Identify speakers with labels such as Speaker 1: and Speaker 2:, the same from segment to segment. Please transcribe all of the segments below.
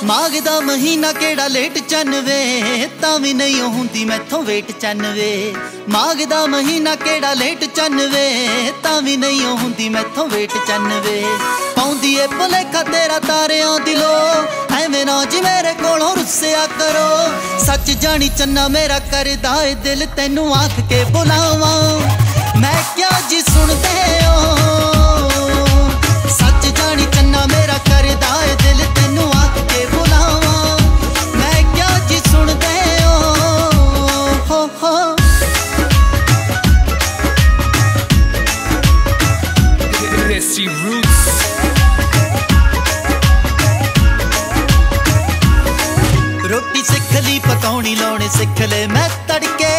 Speaker 1: माघ दा महीना केड़ा लेट चनवे तां भी नहीं हुंदी मैथों वेट चनवे। माघ दा महीना केड़ा लेट चनवे तां भी नहीं हुंदी मैथों वेट चनवे। पाउंदी ए भुलेखा तेरा तारियां दिलो ऐवें ना जी मेरे कोलों रुस्सिया करो। सच जानी चन्ना मेरा करदा ए दिल तैनू आख के बुलावां मैं क्या जी सुनदे हो। सच जानी चन्ना मेरा करदा ए दिल तैनू आख के बुलावां मैं क्या जी सुनदे हो।
Speaker 2: Desi Roots।
Speaker 1: रोटी सिख ली पकाउणी लाउणे सिख ले मैं तड़के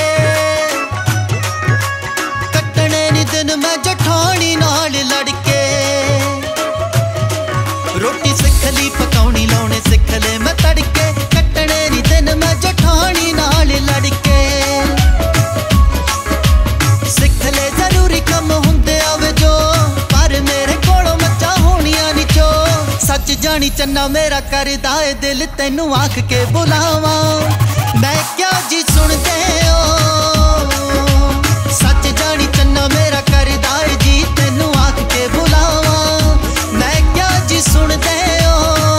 Speaker 1: कट्टने नी दिन मैं जठानी नाल लड़के। रोटी सिख ली पकाउणी लाउणे सिख ले मैं तड़के कट्टने नी दिन मैं जठानी नाल लड़के। सिख ले जरूरी कम हुंदे आवे जो पर मेरे कोलों मचा होनियां नी चो। सच जानी चन्ना मेरा करदा ए दिल तैनू आख के बुलावां मैं क्या जी सुनदे हो। सच जानी चन्ना मेरा करदा ए जी तैनू आख के बुलावां मैं क्या जी सुनदे हो।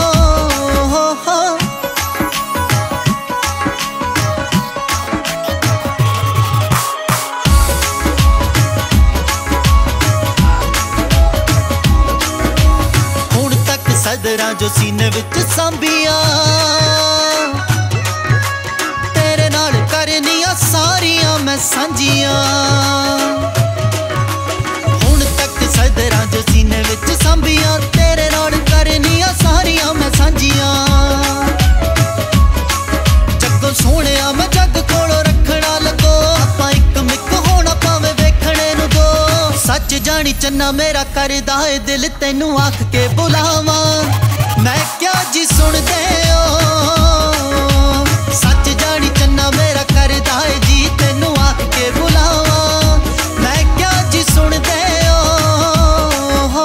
Speaker 1: हुण तक सदरां जो सीने विच सांभियां तेरे नाल करनियां सारियां मैं सांझियां। हुण तक सदरां जो सीने विच सांभियां तेरे नाल करनियां सारियां मैं सांझियां। जग्गों सोहणिया मैं जग कोलों रखना लगो आपां इक मिक होना भावें वेखणे नूं दो। सच जानी चन्ना मेरा करदा ए दिल तैनू आख के बुलावां मैं क्या जी सुनदे हो। सच जानी चन्ना मेरा करदा ए जी तैनू आख के बुलावां मैं क्या जी सुनदे हो।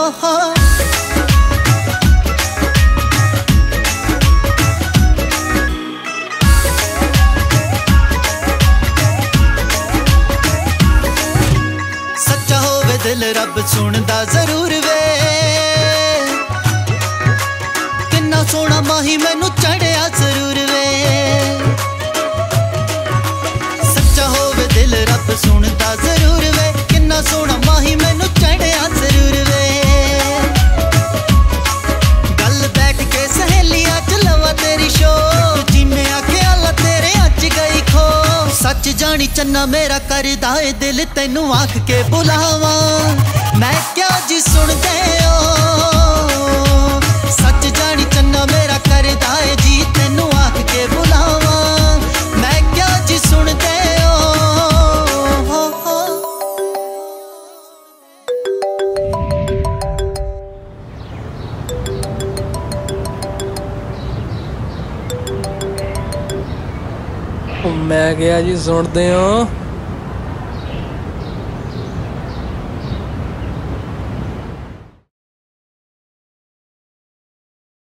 Speaker 1: सच्चा होवे दिल रब सुनदा जरूर वे किन्ना सोना माही मैनू चढ़िया जरूर वे। सच्चा होवे दिल रब सुनदा जरूर वे किन्ना सोना माही मैनू चढ़िया जरूर वे। गल बैठ के सहेलियां च लवा तेरी शो जिमें आखे आला तेरे अच गई खो। सच जानी चन्ना मेरा करदा ए दिल तैनू आख के बुलावां मैं क्या जी सुनदे हो। सच जानी चन्ना मेरा करदा ए जी तैनू आख के बुलावां मैं क्या जी सुनदे हो।
Speaker 2: मैं क्या जी सुनते हो।